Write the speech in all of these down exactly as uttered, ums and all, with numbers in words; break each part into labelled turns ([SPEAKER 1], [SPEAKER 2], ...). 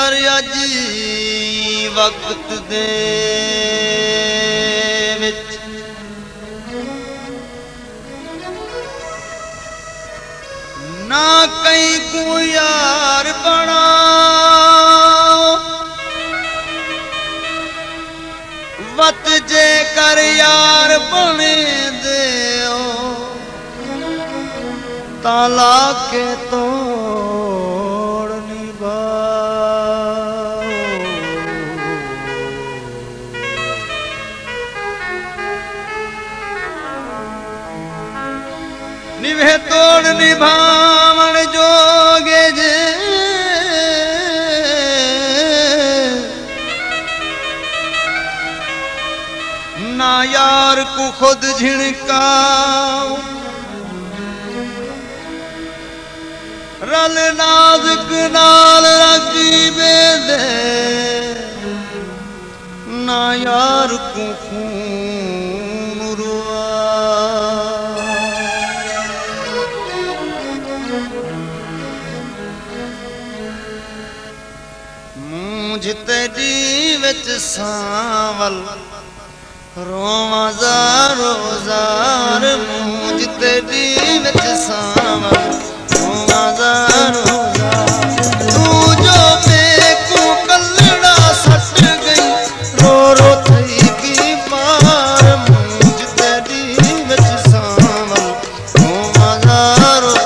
[SPEAKER 1] कर अजी वक्त दे विच ना कई को यार बना वत जे कर यार बने दे ताला के तोड़ निभाओ निभे तोड़ निभावन जोगे जे ना यार को खुद झिड़काओ रल नाजुक नाल रकीबे दे ना यार को खून रुआ मूंझ तेरी विच सांवल रोवा ज़ारो ज़ार मूंझ तेरी विच सांवल रोवा ज़ारो ज़ार तू जो मेकू कलड़ा सट गई रो रो थई की मार मूंझ तेरी विच सांवल रोवा ज़ारो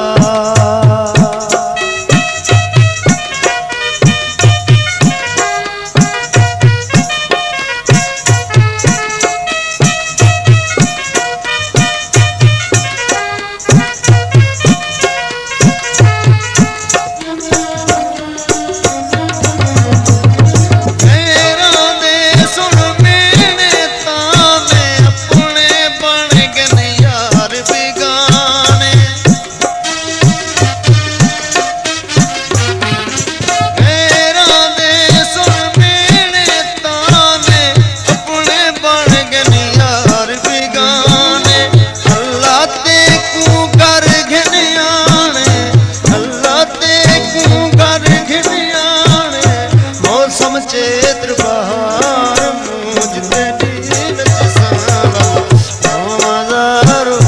[SPEAKER 1] चेत्र बहार मूंझ तेरी विच सांवल रोवा ज़ारो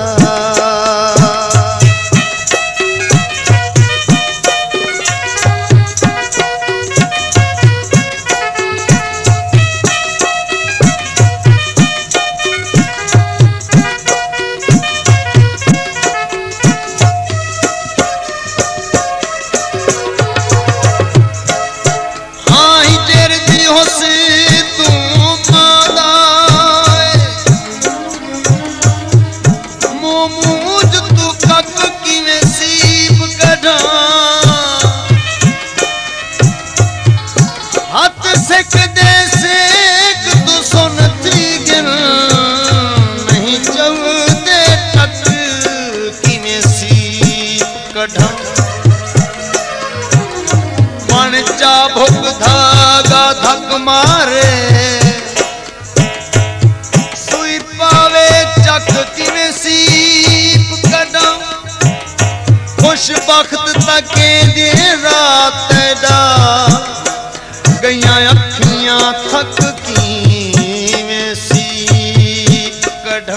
[SPEAKER 1] मन चा भुक धागा धक मारे सुई पावे चक किवें सीप कड़ा खुश बख्त तके दे रात दा गईयां अखियां थक किवें सीप कड़ा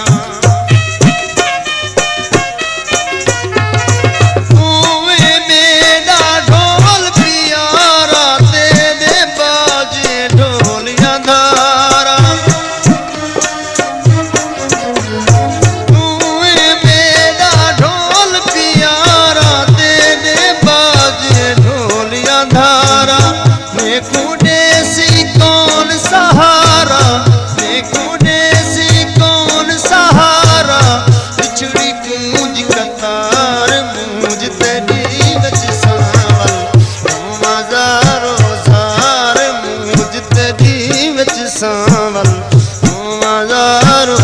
[SPEAKER 1] सांवल रोवा ज़ारो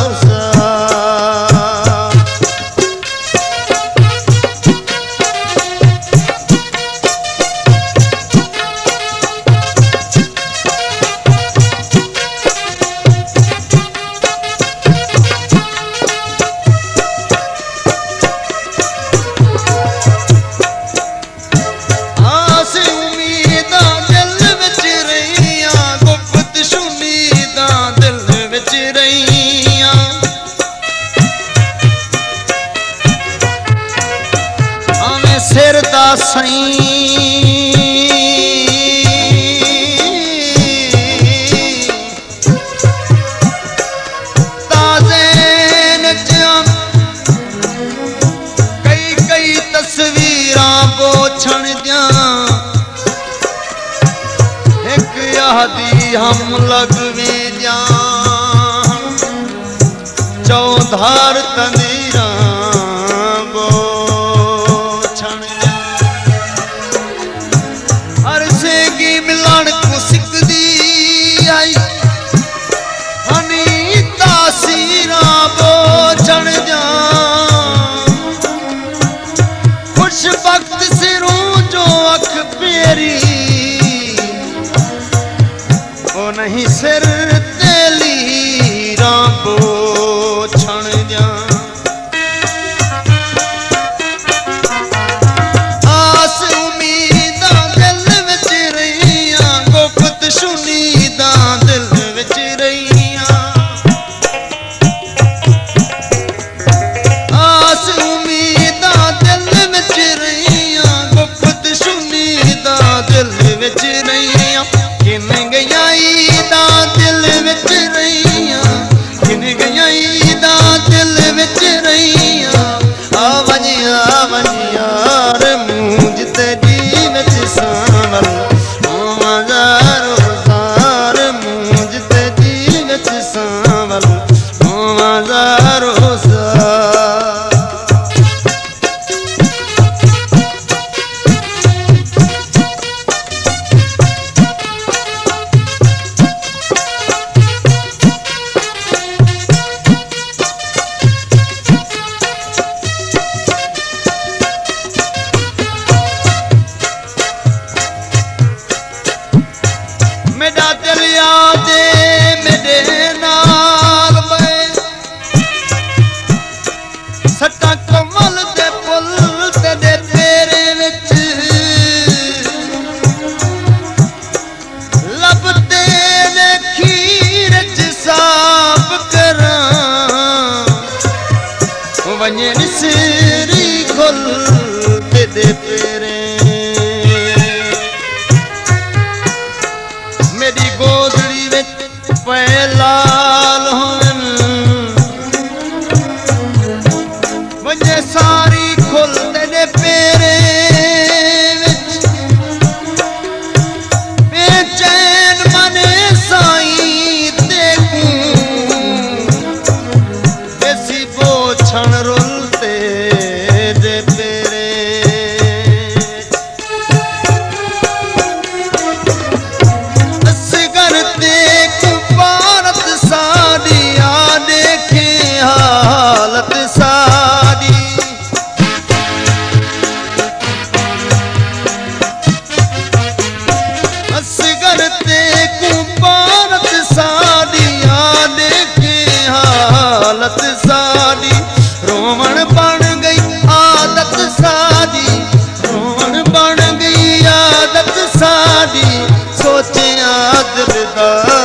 [SPEAKER 1] आस उम्मीदां ब्याहदी हम लगवे जान चौधार तंदीरा बो छण हर से की मिलन कुसिक दी आई हनी तासीरा बो छण जा खुश वक्त सिरों जो अख पेरी ओ नहीं सिर तेली राबो छण जा आस उम्मीदा दिल विच रहिया गुप्त शुनीदा दिल विच रहिया आस उम्मीदा दिल विच रहिया गुप्त शुनीदा दिल विच रहिया किन गया ईदा दिल विच रहिया किन गया ईदा दिल विच रहिया आ वनिया वनिया रे मूंज तेरी विच सावल ओ मजारो सार मूंज तेरी विच सावल ओ मजारो सार मेरा दिल यादे मेरे नाल पे सट्टा कमल दे पुल तेरे तेरे विच लभदे ने खीर च साफ करां वंजन सिरी खुल तेरे पेरे मेरी गोदड़ी विच पै लाल होवन वंजे सारी खुल तेरे पेरे विच बेचैन मने साई देखूं देसी बोछण रुलते दे पेरे हालत सारी असगर ते कुपारत सारी देखे हालत सारी रोमन बन गई आदत सारी रोमन बन गई आदत सारी सोचे दिलदार